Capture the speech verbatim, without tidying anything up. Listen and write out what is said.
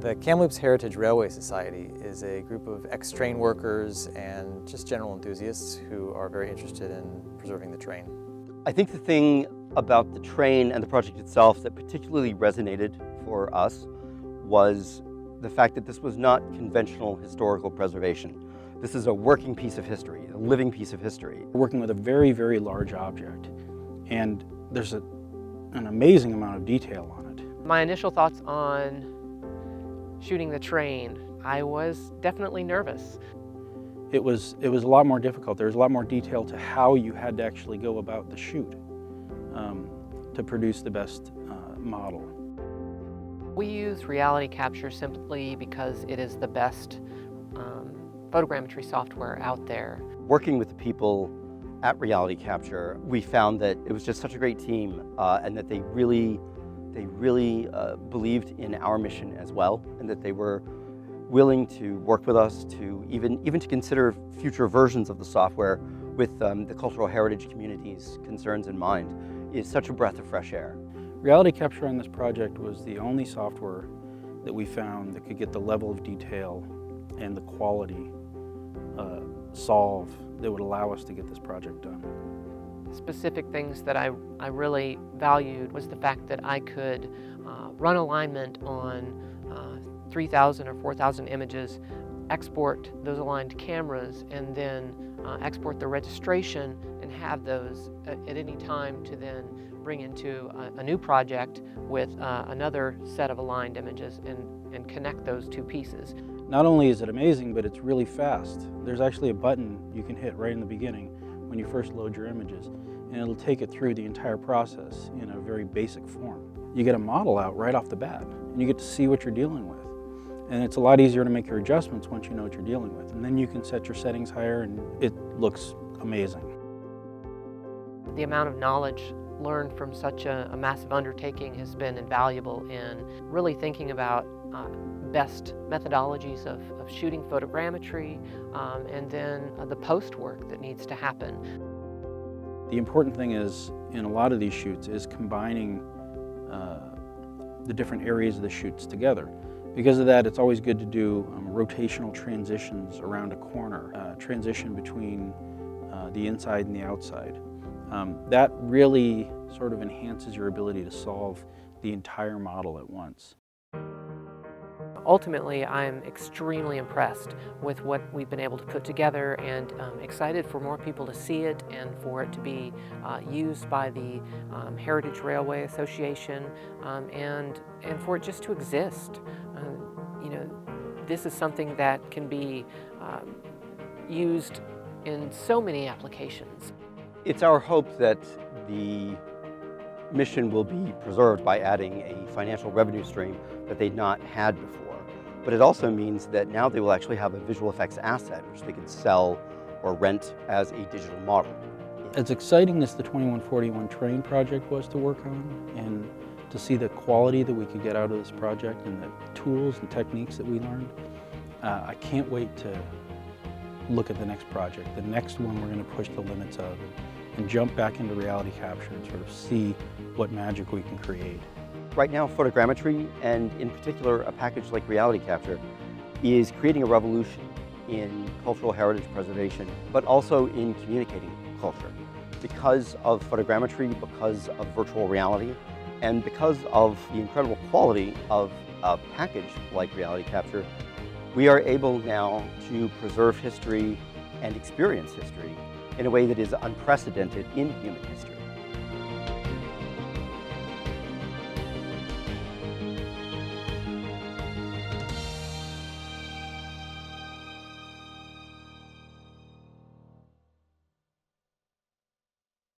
The Kamloops Heritage Railway Society is a group of ex-train workers and just general enthusiasts who are very interested in preserving the train. I think the thing about the train and the project itself that particularly resonated for us was the fact that this was not conventional historical preservation. This is a working piece of history, a living piece of history. We're working with a very, very large object, and there's a, an amazing amount of detail on it. My initial thoughts on shooting the train, I was definitely nervous. It was, it was a lot more difficult. There was a lot more detail to how you had to actually go about the shoot um, to produce the best uh, model. We use reality capture simply because it is the best um, photogrammetry software out there. Working with the people at Reality Capture, we found that it was just such a great team uh, and that they really They really uh, believed in our mission as well, and that they were willing to work with us to even, even to consider future versions of the software with um, the cultural heritage community's concerns in mind is such a breath of fresh air. Reality Capture on this project was the only software that we found that could get the level of detail and the quality uh, solve that would allow us to get this project done. Specific things that I, I really valued was the fact that I could uh, run alignment on uh, three thousand or four thousand images, export those aligned cameras, and then uh, export the registration and have those at, at any time to then bring into a, a new project with uh, another set of aligned images and, and connect those two pieces. Not only is it amazing, but it's really fast. There's actually a button you can hit right in the beginning when you first load your images, and it'll take it through the entire process in a very basic form. You get a model out right off the bat, and you get to see what you're dealing with. And it's a lot easier to make your adjustments once you know what you're dealing with. And then you can set your settings higher, and it looks amazing. The amount of knowledge learned from such a, a massive undertaking has been invaluable in really thinking about uh, best methodologies of, of shooting photogrammetry, um, and then uh, the post work that needs to happen. The important thing is, in a lot of these shoots, is combining uh, the different areas of the shoots together. Because of that, it's always good to do um, rotational transitions around a corner, uh, transition between uh, the inside and the outside. Um, that really sort of enhances your ability to solve the entire model at once. Ultimately, I'm extremely impressed with what we've been able to put together, and um, excited for more people to see it and for it to be uh, used by the um, Heritage Railway Association, um, and, and for it just to exist. Uh, you know, this is something that can be um, used in so many applications. It's our hope that the mission will be preserved by adding a financial revenue stream that they'd not had before. But it also means that now they will actually have a visual effects asset which they could sell or rent as a digital model. As exciting as the twenty-one forty-one train project was to work on, and to see the quality that we could get out of this project and the tools and techniques that we learned, uh, I can't wait to look at the next project, the next one we're going to push the limits of, and, and jump back into reality capture and sort of see what magic we can create. Right now, photogrammetry, and in particular a package like Reality Capture, is creating a revolution in cultural heritage preservation, but also in communicating culture. Because of photogrammetry, because of virtual reality, and because of the incredible quality of a package like Reality Capture, we are able now to preserve history and experience history in a way that is unprecedented in human history.